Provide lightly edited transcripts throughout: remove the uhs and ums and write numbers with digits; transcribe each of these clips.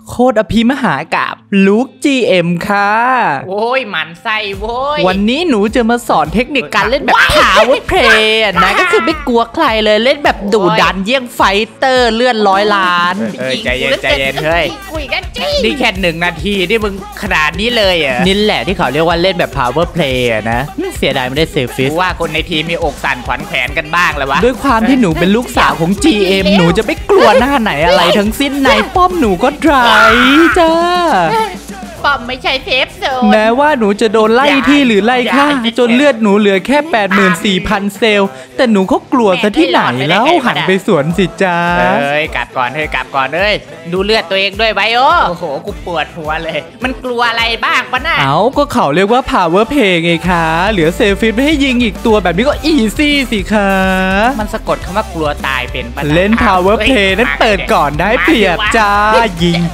โคตรอภิมหากาพย์ลูก GM ค่ะโว้ยหมันไส้โว้ยวันนี้หนูจะมาสอนเทคนิคการเล่นแบบ Power Play นะก็คือไม่กลัวใครเลยเล่นแบบดุดันเยี่ยงไฟเตอร์เลื่อน100 ล้านใจเย็นใจเย็นเฮ้ยนี่แค่1 นาทีนี่มึงขนาดนี้เลยอ่ะนี่แหละที่เขาเรียกว่าเล่นแบบ Power Play นะเสียดายไม่ได้เซฟฟิสว่าคนในทีมมีอกสั่นขวัญแขวนกันบ้างแล้ววะด้วยความที่หนูเป็นลูกสาวของ GM หนูจะไม่กลัวหน้าไหนอะไรทั้งสิ้นในป้อมหนูก็ไดรจ้าป้อมไม่ใช่เซฟโซนแม้ว่าหนูจะโดนไล่ที่หรือไล่ฆ่าจนเลือดหนูเหลือแค่ 84,000 เซลล์แต่หนูก็กลัวซะที่ไหนแล้วหันไปสวนสิจ้ากลับก่อนดูเลือดตัวเองด้วยไบโอ้โหกูปวดหัวเลยมันกลัวอะไรบ้างปะน่ะก็เขาเรียกว่า Power Play ไงคะเหลือเซฟฟิตไม่ให้ยิงอีกตัวแบบนี้ก็อีซี่สิคะมันสะกดคำว่ากลัวตายเป็นปะเล่น Power Play นั้นเปิดก่อนได้เปรียบจ้ายิง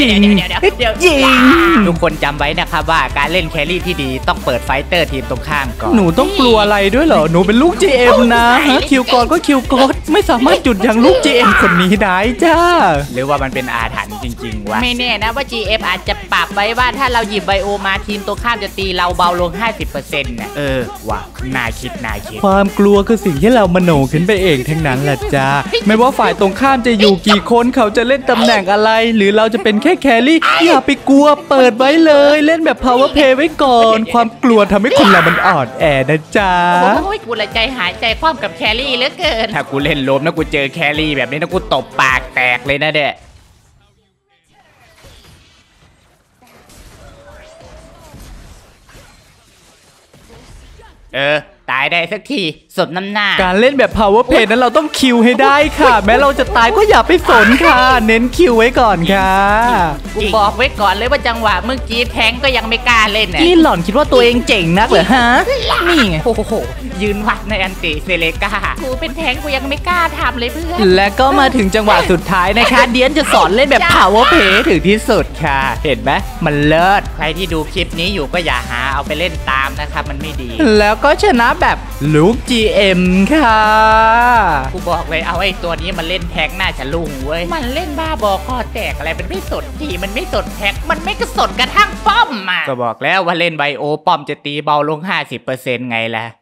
ทุกคนจำไว้นะครับว่าการเล่นแครี่ที่ดีต้องเปิดไฟเตอร์ทีมตรงข้ามก่อนหนูต้องกลัวอะไรด้วยเหรอหนูเป็นลูก GM นะคิวกอนก็คิวกอนไม่สามารถหยุดอย่างลูก GM คนนี้ได้จ้าหรือว่ามันเป็นอาถรรพ์จริงๆวะไม่แน่นะว่า GM อาจจะปรับไว้ว่าถ้าเราหยิบไบโอมาทีมตรงข้ามจะตีเราเบาลง 50% นะว่ะน่าคิดความกลัวคือสิ่งที่เรามโนขึ้นไปเองทั้งนั้นแหละจ้าไม่ว่าฝ่ายตรงข้ามจะอยู่กี่คนเขาจะเล่นตำแหน่งอะไรหรือเราจะเป็นแค่แครี่อย่าไปกลัวเปิดไว้เลยเล่นแบบ Power Play ไว้ก่อนความกลัวทำให้คนเรามันอ่อนแอนะจ๊ะโอ้ยกูละใจหายใจคว่ำกับแครี่เหลือเกินถ้ากูเล่นล้มนะกูเจอแครี่แบบนี้นะกูตบปากแตกเลยนะเด้ตายได้สักทีสมน้ำหน้าการเล่นแบบ Power Play นั้นเราต้องคิวให้ได้ค่ะแม้เราจะตายก็อย่าไปสนค่ะเน้นคิวไว้ก่อนค่ะกูบอกไว้ก่อนเลยว่าจังหวะเมื่อกี้แทงก็ยังไม่กล้าเล่นนี่หล่อนคิดว่าตัวเองเจ๋งนักเหรอฮะนี่ไงโอ้โหยืนวัดในอันติเซเลกากูเป็นแทงกูยังไม่กล้าทำเลยเพื่อนและก็มาถึงจังหวะสุดท้ายนะคะเดียนจะสอนเล่นแบบ Power Play ถึงที่สุดค่ะเห็นไหมมันเลิศใครที่ดูคลิปนี้อยู่ก็อย่าหาเอาไปเล่นตามนะครับมันไม่ดีแล้วก็ชนะแบบลูก GM ค่ะกูบอกเลยเอาไอ้ตัวนี้มันเล่นแท็กน่าจะลุงเว้ยมันเล่นบ้าบอคอแตกอะไรมันไม่สนทีมันไม่สนแท็กมันไม่กระสนกระทั่งป้อมก็บอกแล้วว่าเล่นไบโอป้อมจะตีเบาลง 50% ไงล่ะ